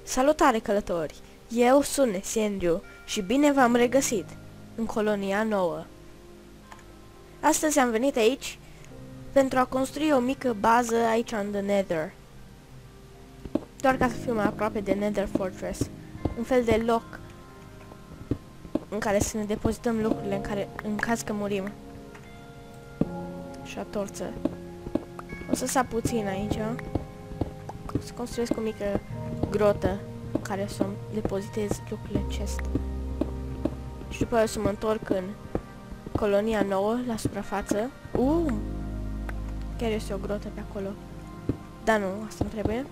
Salutare, călători! Eu sunt Nesendriu și bine v-am regăsit în colonia nouă. Astăzi am venit aici pentru a construi o mică bază aici în The Nether. Doar ca să fiu mai aproape de Nether Fortress. Un fel de loc în care să ne depozităm lucrurile în caz că murim. Și a torță. O să sap puțin aici. O să construiesc o mică grotă în care să depozitez lucrurile în chest. Și după aia să mă întorc în colonia nouă, la suprafață. Chiar este o grotă pe acolo. Da, nu, asta îmi trebuie.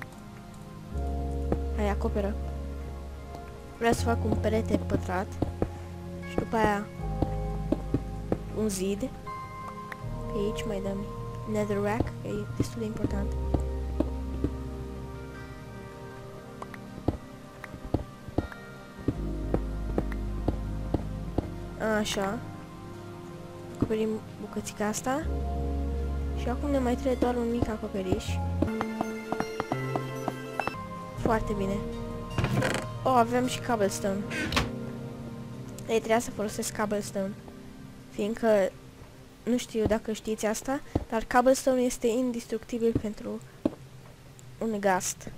Hai, acoperă. Vreau să fac un perete pătrat. Și după aia un zid. Pe aici mai dăm netherrack, că e destul de important. Așa. Acoperim bucățica asta. Și acum ne mai trebuie doar un mic acoperiș. Foarte bine. Avem și cobblestone. Ei, trebuia să folosesc cobblestone. Fiindcă, nu știu dacă știți asta, dar cobblestone este indestructibil pentru un ghast.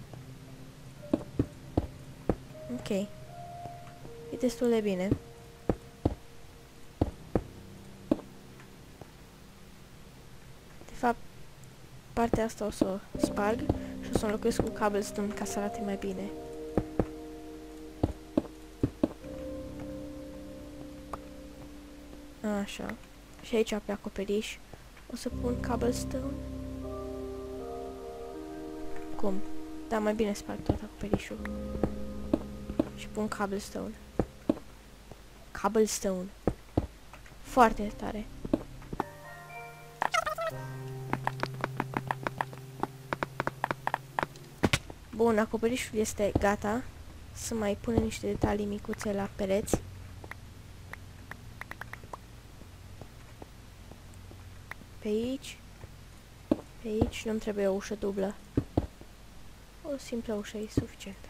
Ok. E destul de bine. De fapt, partea asta o să o sparg și o să o înlocuiesc cu cobblestone ca să arate mai bine. Așa. Și aici pe acoperiș o să pun cobblestone. Cum? Da, mai bine sparg tot acoperișul. Și pun cobblestone. Cobblestone. Foarte tare. Bun, acoperișul este gata. Să mai punem niște detalii micuțe la pereți. Pe aici. Pe aici nu-mi trebuie o ușă dublă. O simplă ușă e suficientă.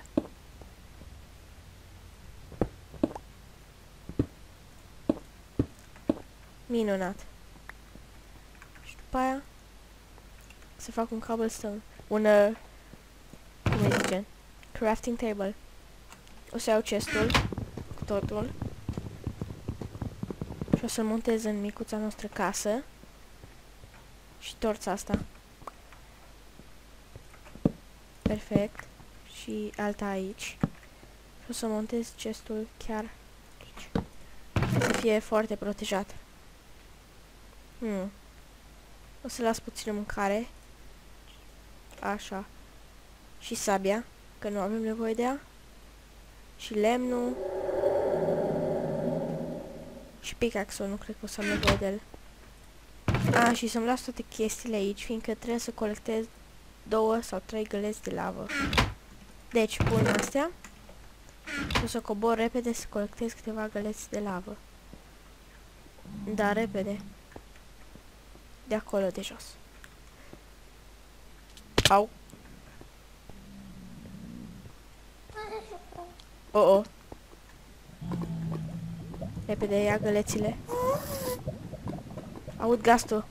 Minunat. Și după aia să fac un cobblestone. Cum îi zice? Crafting table. O să iau chestul cu totul. Și o să-l montez în micuța noastră casă. Și torța asta. Perfect. Și alta aici. Și o să montez chestul chiar aici. Să fie foarte protejat. O să las puțină mâncare. Așa. Și sabia, că nu avem nevoie de ea. Și lemnul. Și pickaxe-ul, nu cred că o să am nevoie de el. Și să-mi las toate chestiile aici, fiindcă trebuie să colectez 2 sau 3 găleți de lavă. Deci, pun astea. Și o să cobor repede să colectez câteva găleți de lavă. Da, repede. De acolo, de jos. Au. Repede, ia gălețile. Aud gastul.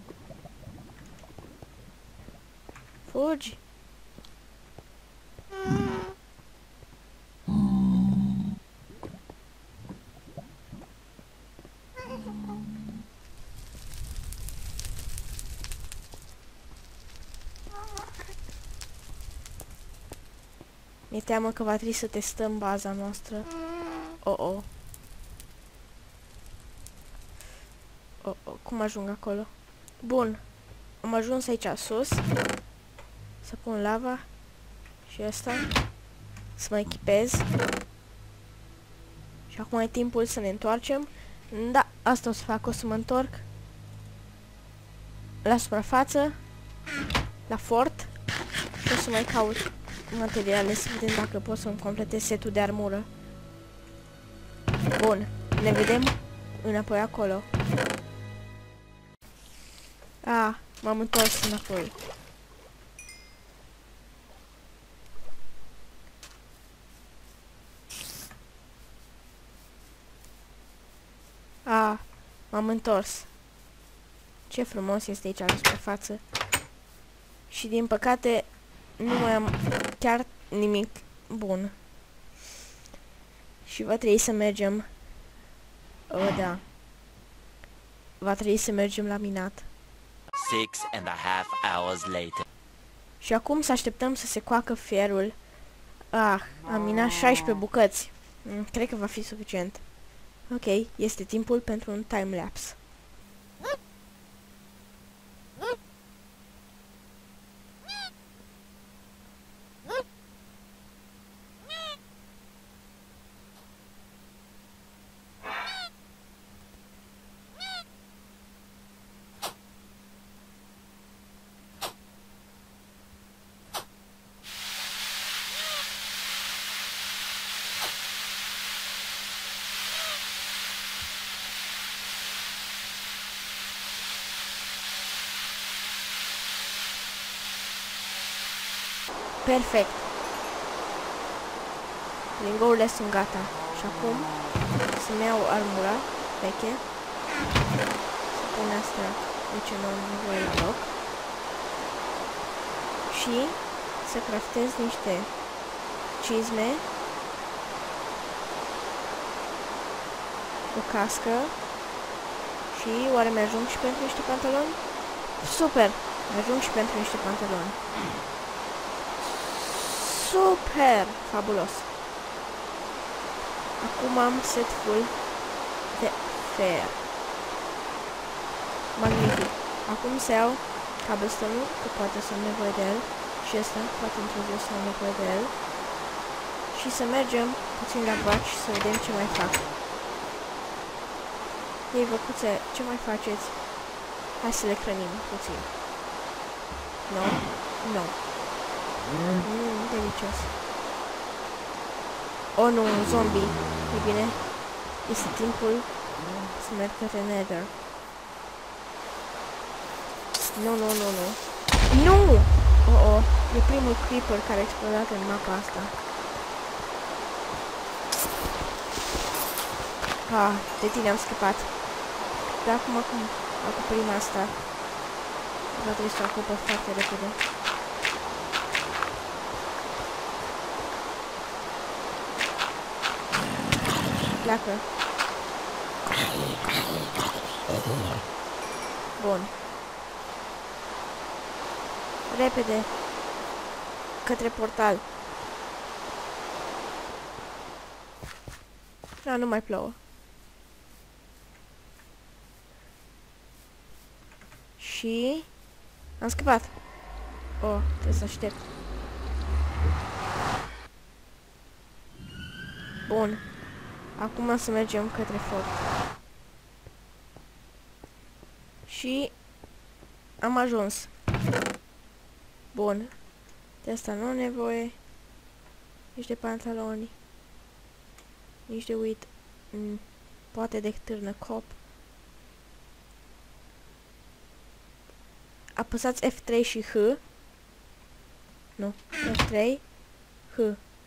Fugi. Mi-e teamă că va trebui să testăm baza noastră. Cum ajung acolo? Bun. Am ajuns aici sus. Să pun lava. Și asta. Să mă echipez. Și acum e timpul să ne întoarcem. Da, asta o să fac. O să mă întorc la suprafață. La fort. Și o să mai caut materiale să vedem dacă pot să-mi completez setul de armură. Bun. Ne vedem înapoi acolo. M-am întors înapoi. M-am întors. Ce frumos este aici la suprafață. Și din păcate nu mai am chiar nimic bun. Și va trebui să mergem. Da. Va trebui să mergem la minat. 6.5 hours later. Și acum să așteptăm să se coacă ferul. Am minat 16 bucăți. Cred că va fi suficient. Ok, este timpul pentru un time-lapse. Perfect. Lingourile sunt gata. Și acum să-mi iau armura veche. Să pun asta de ce nu am nevoie deloc. Și să craftez niște cizme. O cască. Și oare mi-ajung și pentru niște pantaloni? Super! Mi-ajung și pentru niște pantaloni. Super! Fabulos! Acum am set full de fer. Magnific! Acum să iau cobblestone-ul, că poate să am nevoie de el. Și ăsta, poate într-o zi să am nevoie de el. Și să mergem puțin la vaci să vedem ce mai fac. Ei, văcuțe, ce mai faceți? Hai să le hrănim puțin. Nu? Nu. Delicios. Oh, nu, un zombie. E bine. Este timpul să merg către Nether. Nu, nu, nu, nu. Nu! Oh, e primul creeper care a explodat în mapa asta. De tine am scăpat. Dar acum acoperim asta. Va trebui să o acopăr foarte repede. Pleacă. Bun. Repede. Către portal. Nu mai plouă. Și... am scăpat. Trebuie să aștept. Bun. Acum să mergem către fort. Și... am ajuns. Bun. De asta nu am nevoie. Nici de pantaloni. Nici de uit. Poate de târnă cop. Apăsați F3 și H. Nu. F3. H.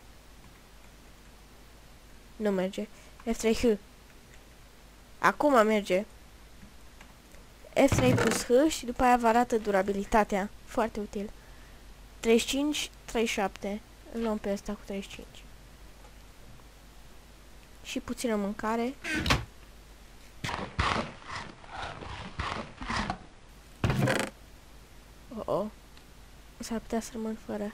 Nu merge. F3 H. Acum merge. F3 plus H și după aia vă arată durabilitatea. Foarte util. 35, 37. Îl luăm pe ăsta cu 35. Și puțină mâncare. S-ar putea să rămân fără.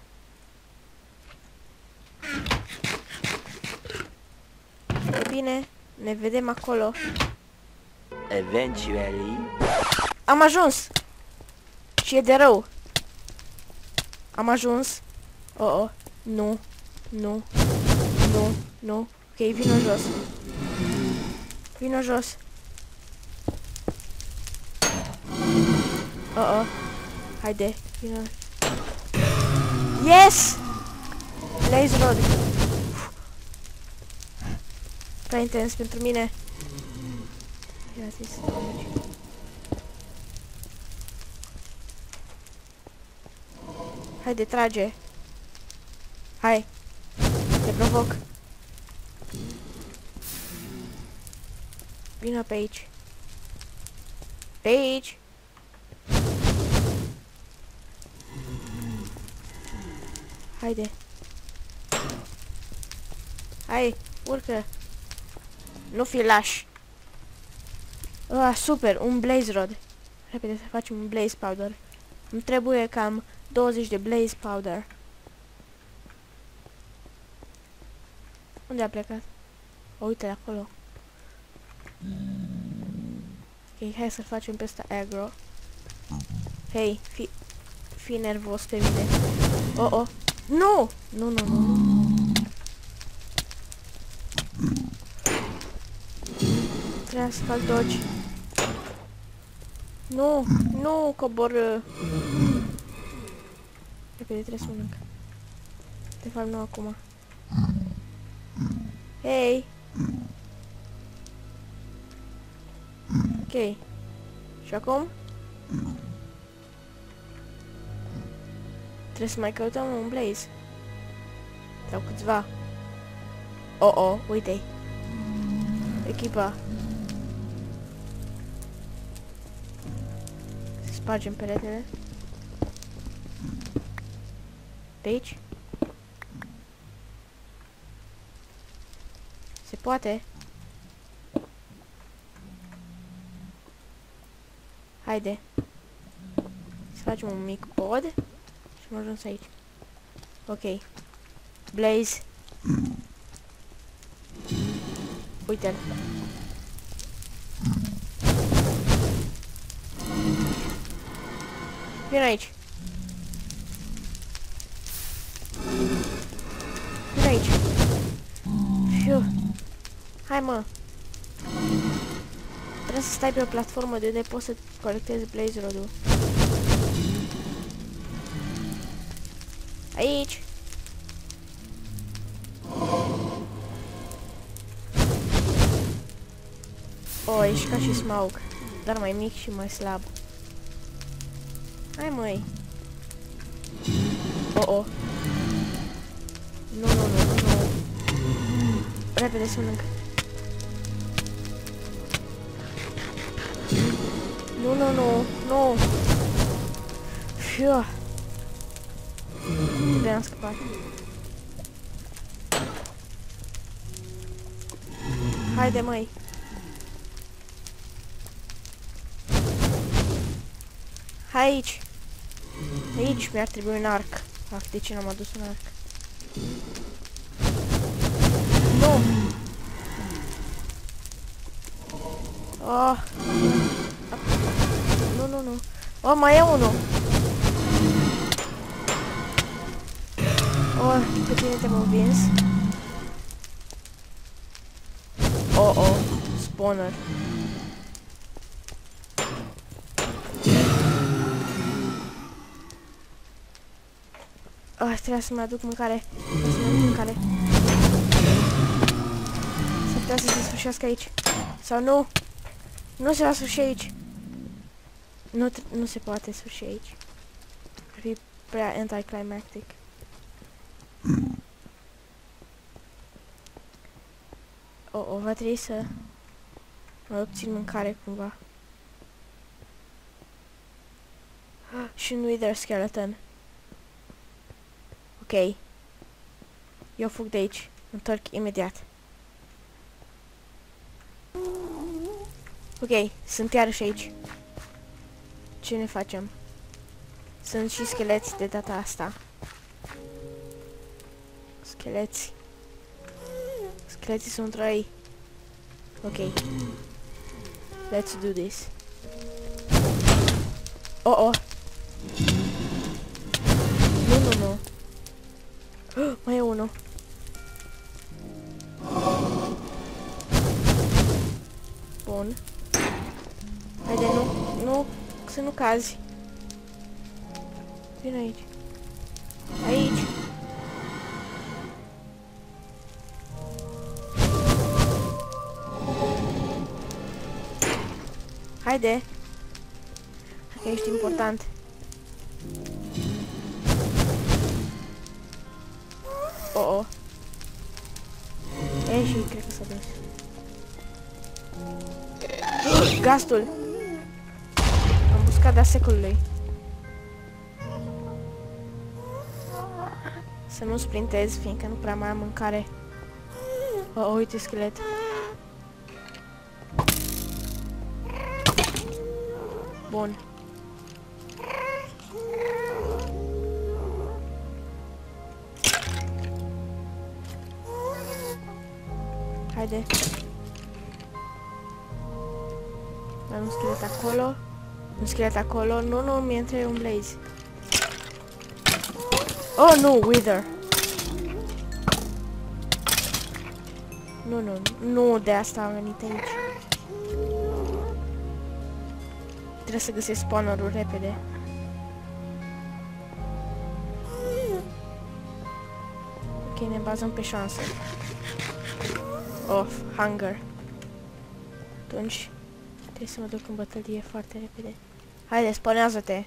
E bine, ne vedem acolo. Eventually. Am ajuns! Și e de rău. Am ajuns. Nu. Nu. Nu. Nu. Ok, vino jos. Vino jos. Haide, vino. Yes! Blaze Rod. Prea intens pentru mine. Haide, trage. Hai. Te provoc. Vino pe aici. Pe aici. Haide. Hai, urcă. Nu fi laș. Super, un blaze rod. Repede să facem un blaze powder. Îmi trebuie cam 20 de blaze powder. Unde a plecat? O, uite acolo. Ok, hai să facem pe ăsta aggro. Hei, fi nervos pe mine. Oh. Nu! Nu. Trebuie să fac dodge. Nu, coboră. Repede, trebuie să mănânc. De fapt, nu acum. Hei! Ok. Și acum? Trebuie să mai căutăm un blaze. Sau câțiva. Oh, uite-i. Echipa. Să spargem peretele. Pe aici? Se poate? Haide. Să facem un mic pod. Și am ajuns aici. Ok. Blaze. Uite-l. Vino aici. Vino aici. Fiu. Hai, mă. Trebuie să stai pe o platformă de unde poți să colectezi blaze rod-ul. Aici. Oh, ești ca și Smaug, dar mai mic și mai slab. Hai, măi. Oh. Nu. Repede să mănânc. Nu. Fiu. Bine am scăpat. Haide, măi. Aici. Aici mi-ar trebui un arc. De ce n-am adus un arc? Nu! Oh! Nu. Oh, mai e unul! Oh, pe tine te-am învins. Oh, spawner. Trebuie să-mi aduc mâncare. S-ar putea să se sfârșească aici. Sau nu? Nu se va sfârși aici. Nu se poate sfârși aici. Ar fi prea anticlimactic. Va trebui să mai obțin mâncare cumva. Și un wither skeleton. Ok. Eu fug de aici. Întorc imediat. Ok, sunt iarăși aici. Ce ne facem? Sunt și scheleți de data asta. Scheleți. Scheleții sunt răi. Ok. Let's do this. Oh. Nu. Mai e unul. Bun. Haide, nu, să nu cazi. Vino aici. Aici. Haide. Că ești important. Oh. Și cred că s-a dus. Gastul. muscada secolului. Să nu sprintez, fiindcă nu prea mai am mâncare. Oh, uite schelet. Bun. Haide. Mai un schelet acolo. Un schelet acolo. Nu, nu, mi-e între un blaze. Oh, nu, wither. Nu, nu, nu de asta am venit aici. Trebuie să găsesc spawner-ul repede. Ok, ne bazăm pe șansă. Of, hunger. Atunci, trebuie să mă duc în bătălie foarte repede. Haide, spawnează-te!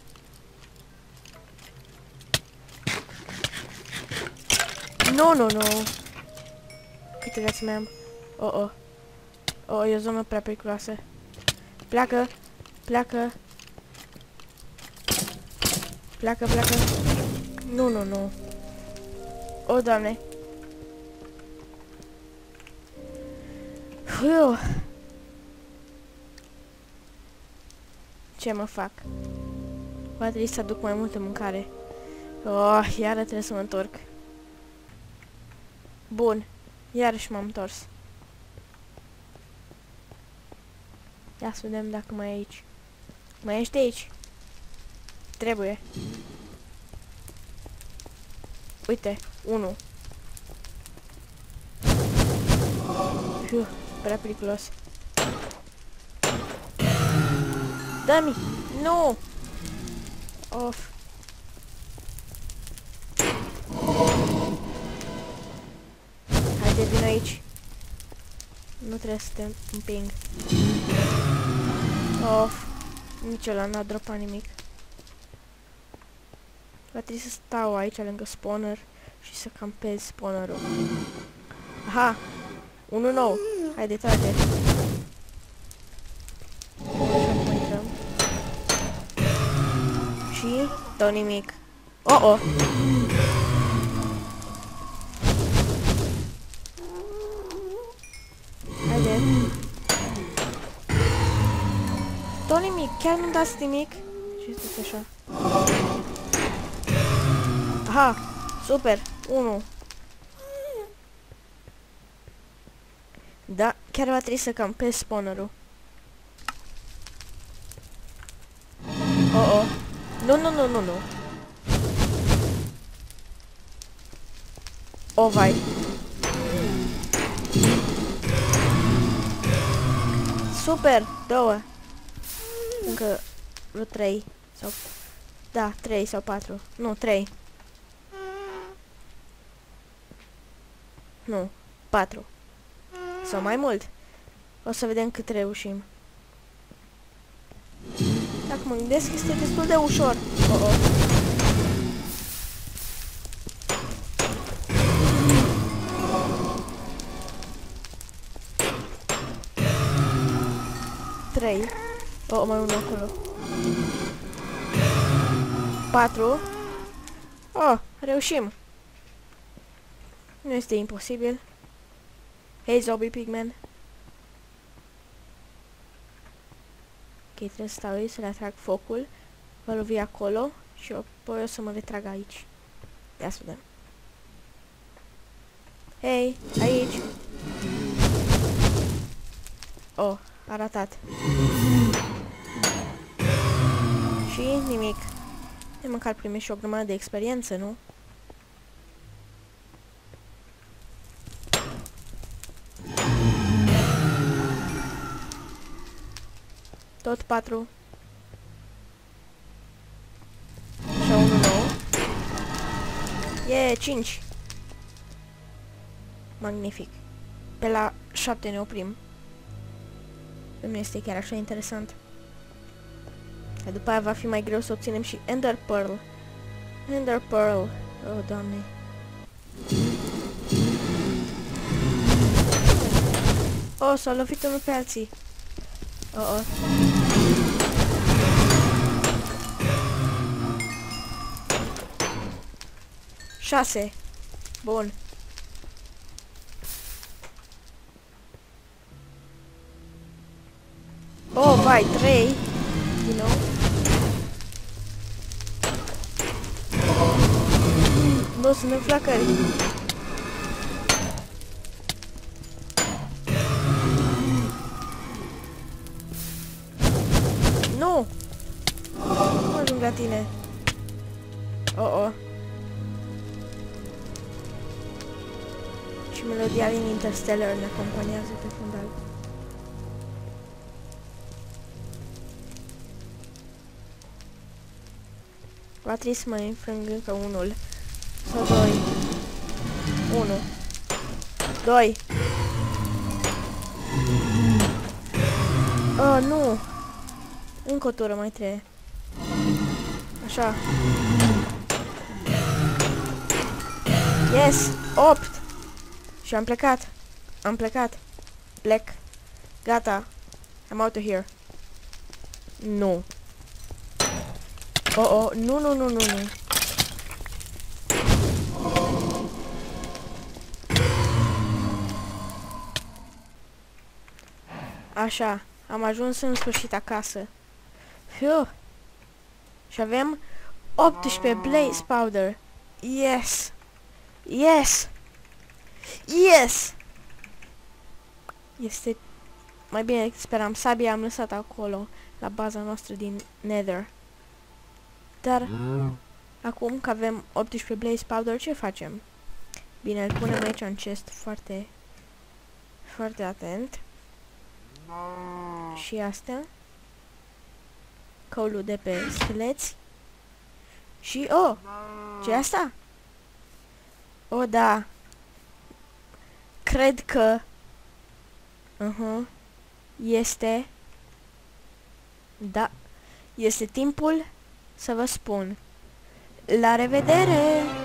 Nu, nu, nu! Câte viață mai am? Oh, oh. Oh, e o zonă prea periculoasă. Pleacă! Pleacă! Pleacă, pleacă! Nu, nu, nu! O, Doamne! Fiu. Ce mă fac? Va trebui să aduc mai multă mâncare. Oh, iară trebuie să mă întorc. Bun. Iarăși m-am întors. Ia să vedem dacă mai e aici. Mai ești aici? Trebuie. Uite, 1. Fiu, prea periculos. Dă-mi! Nu! Of. Haide, vin aici. Nu trebuie să te împing. Of. Nici ăla n-a dropat nimic. Va trebui să stau aici lângă spawner și să campez spawnerul. Aha! 1 nou. Haide, trage. Și dau nimic. Oh, oh. Haide. Dau nimic. Chiar nu dați nimic? Ce este așa? Aha. Super. 1. Da, chiar va trebui să campez spawnerul. Oh, oh. Nu, nu, nu, nu, nu. O, vai. Super, 2. Încă vreo 3 sau... Da, 3 sau 4. Nu, 3. Nu, 4. Sau mai mult. O să vedem cât reușim. Dacă mă gândesc, este destul de ușor. Oh, oh. Trei. Oh, mai unul acolo. 4. Oh, reușim. Nu este imposibil. Hei, zombie pigman. Ok, trebuie să stau aici, să le atrag focul. Vă lovi acolo și apoi o să mă retrag aici. Ia să vedem. Hei, aici. Oh, a ratat. Și nimic. De măcar primești și o grămadă de experiență, nu? Tot 4. Și 1 nou. E 5. Magnific. Pe la 7 ne oprim. Nu este chiar așa interesant. Că după aia va fi mai greu să obținem și Ender Pearl. Ender Pearl. Oh, Doamne. Oh, s-au lovit unul pe alții. Oh, oh. 6. Bun. Oh, vai, 3. Din nou. Nu, sunt în flacări. Nu! Nu ajung la tine. Oh. Și melodia din Interstellar ne acompaniază pe fundal. Va trebui să mai înfrâng încă unul. Sau 2. 1. 2. Oh, nu! Încă o tură mai trebuie. Așa. Yes! 8! Și am plecat. Am plecat. Plec. Gata. I'm out of here. Nu. Oh, nu. Așa. Am ajuns în sfârșit acasă. Fiu. Și avem 18 blaze powder. Yes. Yes. Yes. Este mai bine decât speram. Sabia am lăsat acolo, la baza noastră din Nether. Dar acum că avem 18 blaze powder, ce facem? Bine, îl punem aici în chest foarte atent. Și astea. Coalul de pe scheleți. Și, oh! Ce-i asta? Oh, da. Cred că este... Da. Este timpul să vă spun. La revedere!